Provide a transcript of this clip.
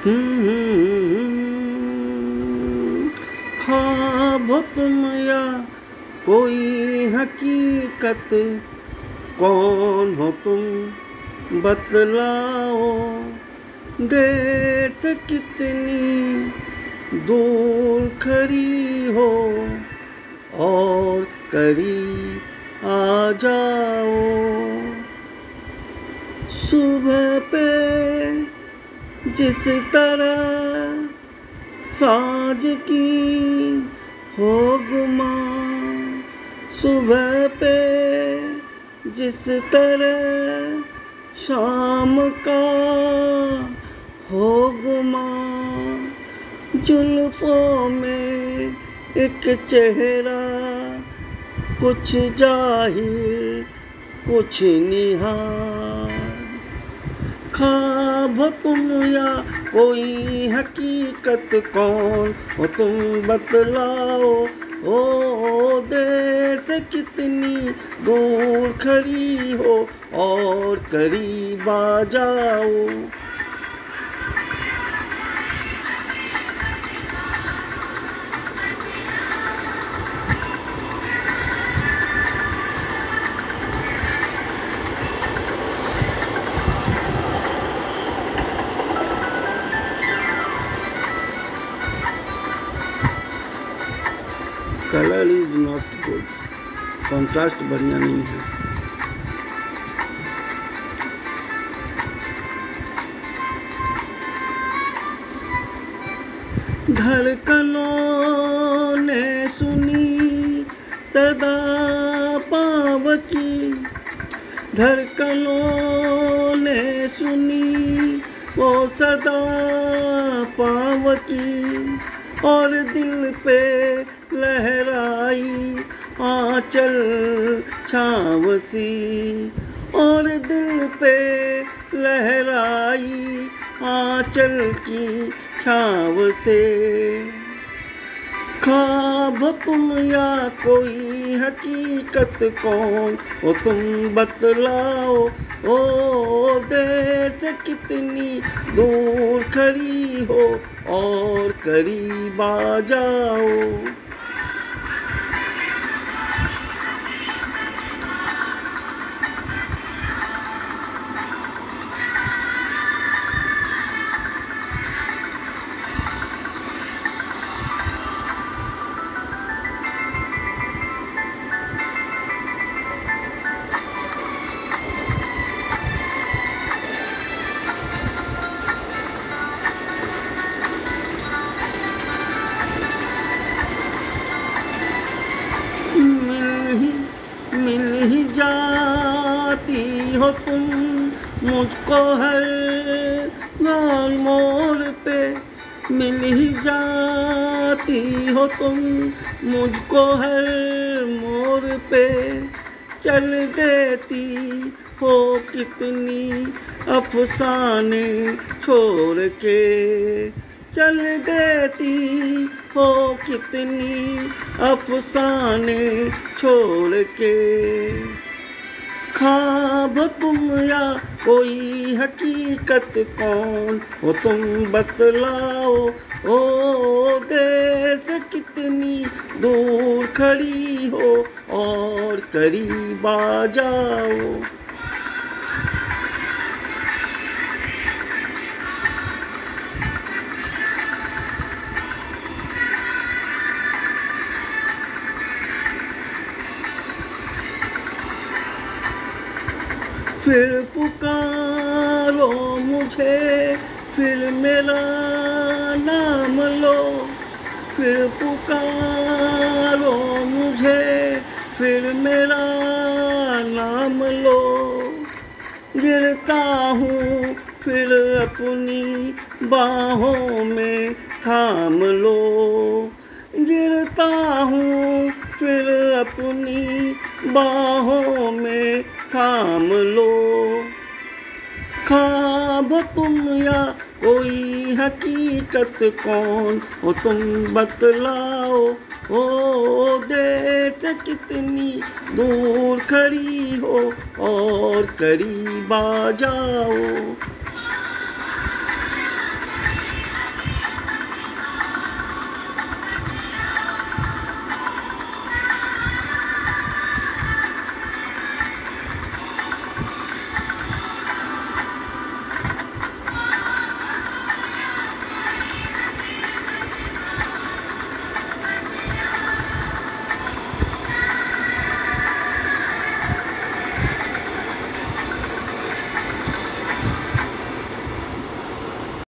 ख्वाब हो तुम या कोई हकीकत, कौन हो तुम बतलाओ। देर से कितनी दूर खड़ी हो और करीब आ जाओ। सुबह पे जिस तरह साँझ की हो गुमा, सुबह पे जिस तरह शाम का हो गुमा, जुल्फों में एक चेहरा कुछ जाहिर कुछ निहार। ख्वाब हो तुम या कोई हकीकत, कौन हो तुम बतलाओ। ओ देर से कितनी दूर खड़ी हो और करीब आ जाओ। Colour is not good, contrast बढ़िया नहीं है। धड़कनों ने सुनी सदा पाँव की, धड़कनों ने सुनी वो सदा पाँव की, और दिल पे लहराई आंचल छाँव सी, और दिल पे लहराई आंचल की छाँव से। ख्वाब हो तुम या कोई हकीकत, कौन हो तुम बतलाओ। ओ देर से कितनी दूर खड़ी हो और करीब आ जाओ। मिल ही जाती हो तुम मुझको हर मोड़ पे, मिल ही जाती हो तुम मुझको हर मोड़ पे। चल देती हो कितनी अफसाने छोड़ के, चल देती हो कितनी अफसाने छोड़ के। ख्वाब तुम या कोई हकीकत, कौन हो तुम बतलाओ। ओ देर से कितनी दूर खड़ी हो और करीब आ जाओ। फिर पुकारो मुझे, फिर मेरा नाम लो, फिर पुकारो मुझे, फिर मेरा नाम लो। गिरता हूँ फिर अपनी बाहों में थाम लो, गिरता हूँ फिर अपनी बाहों में थाम लो। ख्वाब तुम या कोई हकीकत, कौन हो तुम बतलाओ। ओ देर से कितनी दूर खड़ी हो और करीब आ जाओ।